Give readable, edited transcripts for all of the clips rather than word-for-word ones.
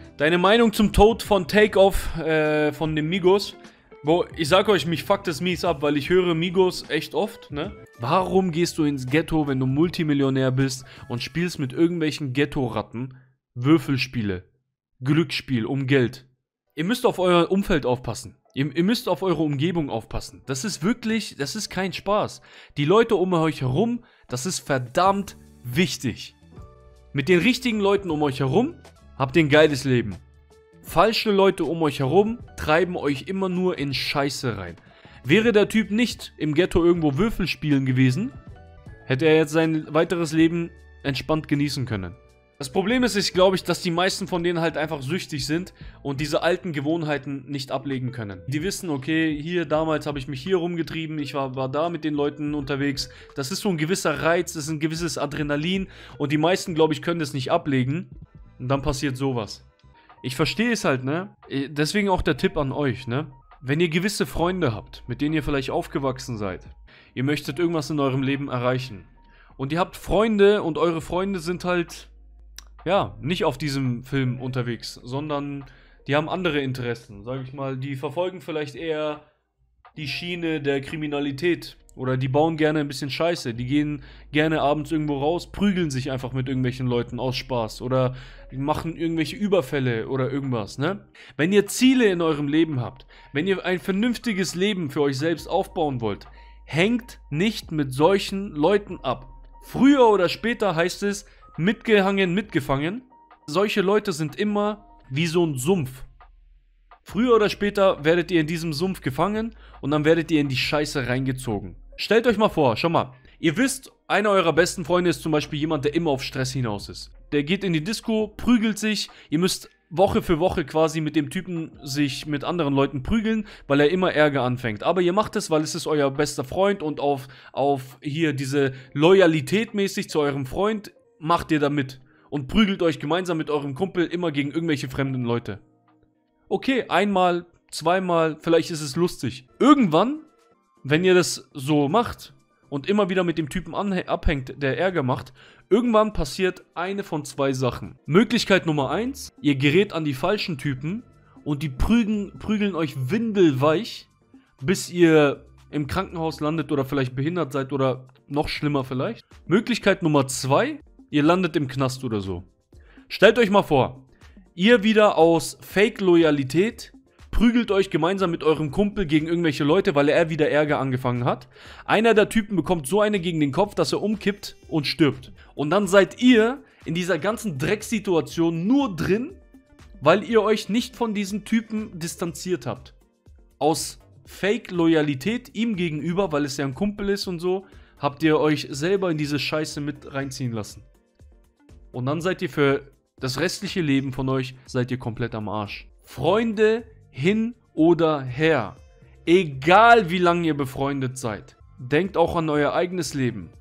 Deine Meinung zum Tod von Takeoff von den Migos? Bro, ich sag euch, mich fuckt das mies ab, weil ich höre Migos echt oft, ne? Warum gehst du ins Ghetto, wenn du Multimillionär bist und spielst mit irgendwelchen Ghetto-Ratten Würfelspiele, Glücksspiel um Geld? Ihr müsst auf euer Umfeld aufpassen. Ihr müsst auf eure Umgebung aufpassen. Das ist wirklich, das ist kein Spaß. Die Leute um euch herum, das ist verdammt wichtig. Mit den richtigen Leuten um euch herum habt ihr ein geiles Leben. Falsche Leute um euch herum treiben euch immer nur in Scheiße rein. Wäre der Typ nicht im Ghetto irgendwo Würfel spielen gewesen, hätte er jetzt sein weiteres Leben entspannt genießen können. Das Problem ist, dass die meisten von denen halt einfach süchtig sind und diese alten Gewohnheiten nicht ablegen können. Die wissen, okay, hier damals habe ich mich hier rumgetrieben, ich war da mit den Leuten unterwegs. Das ist so ein gewisser Reiz, das ist ein gewisses Adrenalin und die meisten, glaube ich, können das nicht ablegen. Und dann passiert sowas. Ich verstehe es halt, ne? Deswegen auch der Tipp an euch, ne? Wenn ihr gewisse Freunde habt, mit denen ihr vielleicht aufgewachsen seid, ihr möchtet irgendwas in eurem Leben erreichen und ihr habt Freunde und eure Freunde sind halt, ja, nicht auf diesem Film unterwegs, sondern die haben andere Interessen, sage ich mal, die verfolgen vielleicht eher die Schiene der Kriminalität oder die bauen gerne ein bisschen Scheiße, die gehen gerne abends irgendwo raus, prügeln sich einfach mit irgendwelchen Leuten aus Spaß oder machen irgendwelche Überfälle oder irgendwas, ne? Wenn ihr Ziele in eurem Leben habt, wenn ihr ein vernünftiges Leben für euch selbst aufbauen wollt, hängt nicht mit solchen Leuten ab. Früher oder später heißt es, mitgehangen, mitgefangen. Solche Leute sind immer wie so ein Sumpf. Früher oder später werdet ihr in diesem Sumpf gefangen und dann werdet ihr in die Scheiße reingezogen. Stellt euch mal vor, schau mal, ihr wisst, einer eurer besten Freunde ist zum Beispiel jemand, der immer auf Stress hinaus ist. Der geht in die Disco, prügelt sich, ihr müsst Woche für Woche quasi mit dem Typen sich mit anderen Leuten prügeln, weil er immer Ärger anfängt. Aber ihr macht es, weil es ist euer bester Freund und auf hier diese Loyalität mäßig zu eurem Freund macht ihr da mit und prügelt euch gemeinsam mit eurem Kumpel immer gegen irgendwelche fremden Leute. Okay, einmal, zweimal, vielleicht ist es lustig. Irgendwann, wenn ihr das so macht und immer wieder mit dem Typen abhängt, der Ärger macht, irgendwann passiert eine von zwei Sachen. Möglichkeit Nummer 1, ihr gerät an die falschen Typen und die prügeln euch windelweich, bis ihr im Krankenhaus landet oder vielleicht behindert seid oder noch schlimmer vielleicht. Möglichkeit Nummer 2, ihr landet im Knast oder so. Stellt euch mal vor, ihr wieder aus Fake-Loyalität prügelt euch gemeinsam mit eurem Kumpel gegen irgendwelche Leute, weil er wieder Ärger angefangen hat. Einer der Typen bekommt so eine gegen den Kopf, dass er umkippt und stirbt. Und dann seid ihr in dieser ganzen Drecksituation nur drin, weil ihr euch nicht von diesem Typen distanziert habt. Aus Fake-Loyalität ihm gegenüber, weil es ja ein Kumpel ist und so, habt ihr euch selber in diese Scheiße mit reinziehen lassen. Und dann seid ihr für das restliche Leben von euch seid ihr komplett am Arsch. Freunde hin oder her. Egal wie lange ihr befreundet seid. Denkt auch an euer eigenes Leben.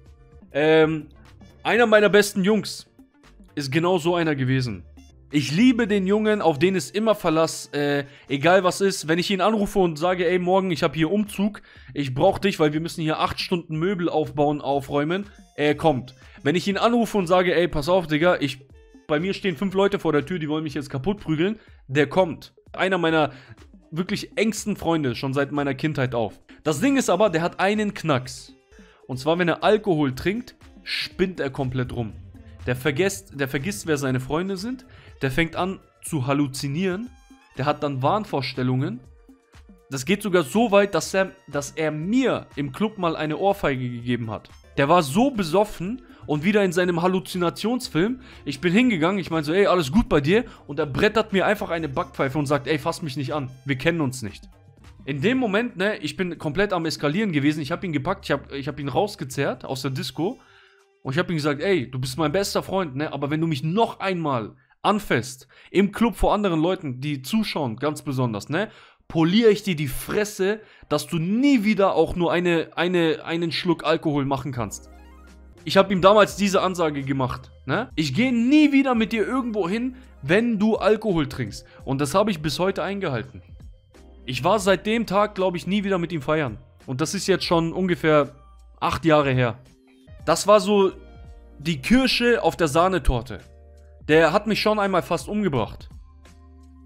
Einer meiner besten Jungs ist genau so einer gewesen. Ich liebe den Jungen, auf den ist immer Verlass, egal was ist. Wenn ich ihn anrufe und sage, ey, morgen, ich habe hier Umzug, ich brauche dich, weil wir müssen hier 8 Stunden Möbel aufbauen, aufräumen, er kommt. Wenn ich ihn anrufe und sage, ey, pass auf, Digga, bei mir stehen 5 Leute vor der Tür, die wollen mich jetzt kaputt prügeln, der kommt. Einer meiner wirklich engsten Freunde, schon seit meiner Kindheit auf. Das Ding ist aber, der hat einen Knacks. Und zwar, wenn er Alkohol trinkt, spinnt er komplett rum. Der vergisst, wer seine Freunde sind. Der fängt an zu halluzinieren. Der hat dann Wahnvorstellungen. Das geht sogar so weit, dass er mir im Club mal eine Ohrfeige gegeben hat. Der war so besoffen und wieder in seinem Halluzinationsfilm. Ich bin hingegangen, ich meinte so, ey, alles gut bei dir? Und er brettert mir einfach eine Backpfeife und sagt, ey, fass mich nicht an. Wir kennen uns nicht. In dem Moment, ne, ich bin komplett am Eskalieren gewesen. Ich habe ihn gepackt, ich hab ihn rausgezerrt aus der Disco. Und ich habe ihm gesagt, ey, du bist mein bester Freund, ne? Aber wenn du mich noch einmal anfasst, im Club vor anderen Leuten, die zuschauen, ganz besonders, ne? Poliere ich dir die Fresse, dass du nie wieder auch nur einen Schluck Alkohol machen kannst. Ich habe ihm damals diese Ansage gemacht, ne? Ich gehe nie wieder mit dir irgendwo hin, wenn du Alkohol trinkst. Und das habe ich bis heute eingehalten. Ich war seit dem Tag, glaube ich, nie wieder mit ihm feiern. Und das ist jetzt schon ungefähr 8 Jahre her. Das war so die Kirsche auf der Sahnetorte. Der hat mich schon einmal fast umgebracht.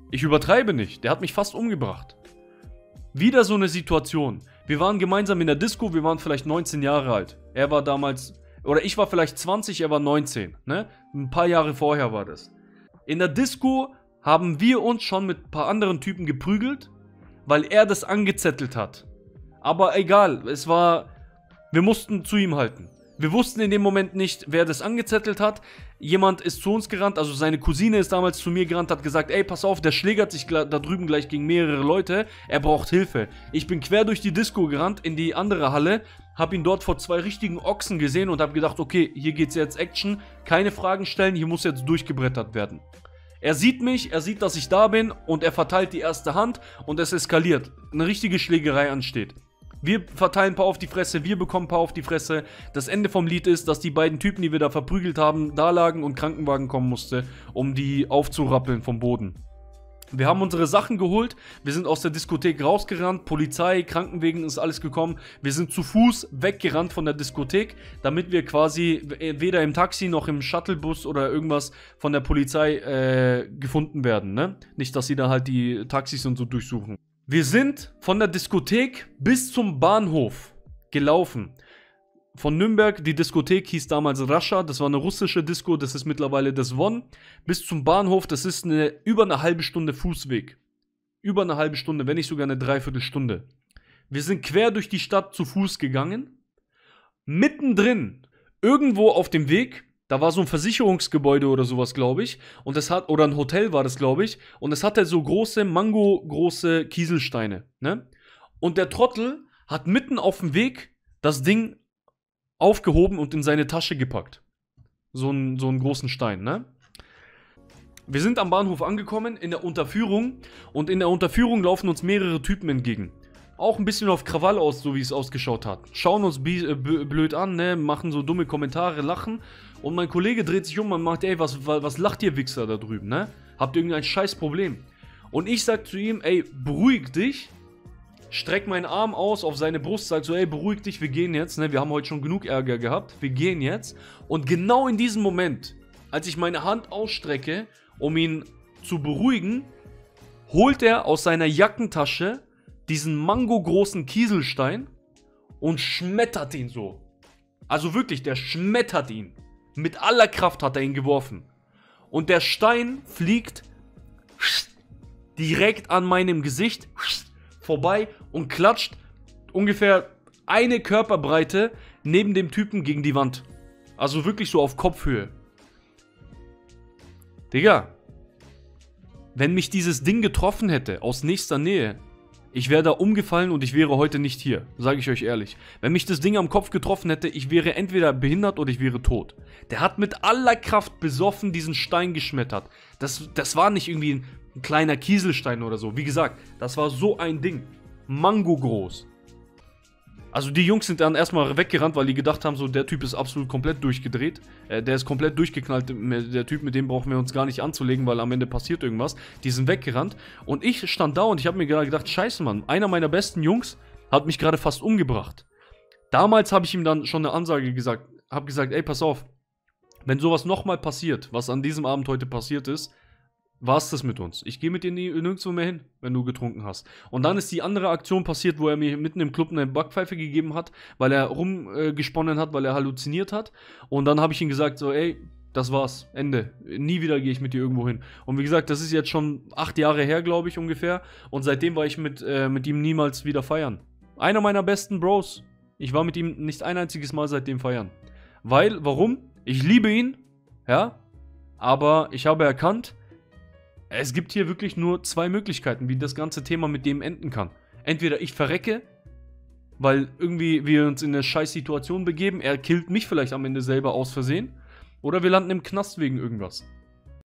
Ich übertreibe nicht. Der hat mich fast umgebracht. Wieder so eine Situation. Wir waren gemeinsam in der Disco, wir waren vielleicht 19 Jahre alt. Er war damals, oder ich war vielleicht 20, er war 19, ne? Ein paar Jahre vorher war das. In der Disco haben wir uns schon mit ein paar anderen Typen geprügelt, weil er das angezettelt hat. Aber egal, wir mussten zu ihm halten. Wir wussten in dem Moment nicht, wer das angezettelt hat. Jemand ist zu uns gerannt, also seine Cousine ist damals zu mir gerannt, hat gesagt, ey, pass auf, der schlägert sich da drüben gleich gegen mehrere Leute, er braucht Hilfe. Ich bin quer durch die Disco gerannt, in die andere Halle, hab ihn dort vor 2 richtigen Ochsen gesehen und hab gedacht, okay, hier geht's jetzt Action, keine Fragen stellen, hier muss jetzt durchgebrettert werden. Er sieht mich, er sieht, dass ich da bin und er verteilt die erste Hand und es eskaliert. Eine richtige Schlägerei ansteht. Wir verteilen ein paar auf die Fresse, wir bekommen ein paar auf die Fresse. Das Ende vom Lied ist, dass die beiden Typen, die wir da verprügelt haben, da lagen und Krankenwagen kommen musste, um die aufzurappeln vom Boden. Wir haben unsere Sachen geholt, wir sind aus der Diskothek rausgerannt, Polizei, Krankenwagen ist alles gekommen. Wir sind zu Fuß weggerannt von der Diskothek, damit wir quasi weder im Taxi noch im Shuttlebus oder irgendwas von der Polizei gefunden werden, ne? Nicht, dass sie da halt die Taxis und so durchsuchen. Wir sind von der Diskothek bis zum Bahnhof gelaufen. Von Nürnberg, die Diskothek hieß damals Rascha, das war eine russische Disco, das ist mittlerweile das Won. Bis zum Bahnhof, das ist über eine halbe Stunde Fußweg. Über eine halbe Stunde, wenn nicht sogar eine Dreiviertelstunde. Wir sind quer durch die Stadt zu Fuß gegangen. Mittendrin, irgendwo auf dem Weg, da war so ein Versicherungsgebäude oder sowas, glaube ich. Und oder ein Hotel war das, glaube ich. Und es hatte so große, mango-große Kieselsteine, ne? Und der Trottel hat mitten auf dem Weg das Ding aufgehoben und in seine Tasche gepackt. So einen großen Stein, ne? Wir sind am Bahnhof angekommen, in der Unterführung. Und in der Unterführung laufen uns mehrere Typen entgegen. Auch ein bisschen auf Krawall aus, so wie es ausgeschaut hat. Schauen uns blöd an, ne? Machen so dumme Kommentare, lachen. Und mein Kollege dreht sich um und macht, ey, was lacht ihr Wichser da drüben, ne? Habt ihr irgendein scheiß Problem? Und ich sag zu ihm, ey, beruhig dich. Streck meinen Arm aus auf seine Brust, sag so, ey, beruhig dich, wir gehen jetzt, ne? Wir haben heute schon genug Ärger gehabt, wir gehen jetzt. Und genau in diesem Moment, als ich meine Hand ausstrecke, um ihn zu beruhigen, holt er aus seiner Jackentasche diesen mangogroßen Kieselstein und schmettert ihn so. Also wirklich, der schmettert ihn. Mit aller Kraft hat er ihn geworfen. Und der Stein fliegt direkt an meinem Gesicht vorbei und klatscht ungefähr eine Körperbreite neben dem Typen gegen die Wand. Also wirklich so auf Kopfhöhe. Digga, wenn mich dieses Ding getroffen hätte, aus nächster Nähe, ich wäre da umgefallen und ich wäre heute nicht hier, sage ich euch ehrlich. Wenn mich das Ding am Kopf getroffen hätte, ich wäre entweder behindert oder ich wäre tot. Der hat mit aller Kraft besoffen diesen Stein geschmettert. Das war nicht irgendwie ein kleiner Kieselstein oder so. Wie gesagt, das war so ein Ding. Mango groß. Also die Jungs sind dann erstmal weggerannt, weil die gedacht haben, so der Typ ist absolut komplett durchgedreht. Der ist komplett durchgeknallt. Der Typ, mit dem brauchen wir uns gar nicht anzulegen, weil am Ende passiert irgendwas. Die sind weggerannt. Und ich stand da und ich habe mir gerade gedacht, scheiße Mann, einer meiner besten Jungs hat mich gerade fast umgebracht. Damals habe ich ihm dann schon eine Ansage gesagt. Habe gesagt, ey, pass auf. Wenn sowas nochmal passiert, was an diesem Abend heute passiert ist, war's das mit uns. Ich gehe mit dir nirgendwo mehr hin, wenn du getrunken hast. Und dann ist die andere Aktion passiert, wo er mir mitten im Club eine Backpfeife gegeben hat, weil er rumgesponnen hat, weil er halluziniert hat. Und dann habe ich ihm gesagt, so, ey, das war's, Ende. Nie wieder gehe ich mit dir irgendwo hin. Und wie gesagt, das ist jetzt schon 8 Jahre her, glaube ich, ungefähr. Und seitdem war ich mit ihm niemals wieder feiern. Einer meiner besten Bros. Ich war mit ihm nicht ein einziges Mal seitdem feiern. Warum? Ich liebe ihn, ja, aber ich habe erkannt, es gibt hier wirklich nur 2 Möglichkeiten, wie das ganze Thema mit dem enden kann. Entweder ich verrecke, weil irgendwie wir uns in eine scheiß Situation begeben, er killt mich vielleicht am Ende selber aus Versehen, oder wir landen im Knast wegen irgendwas.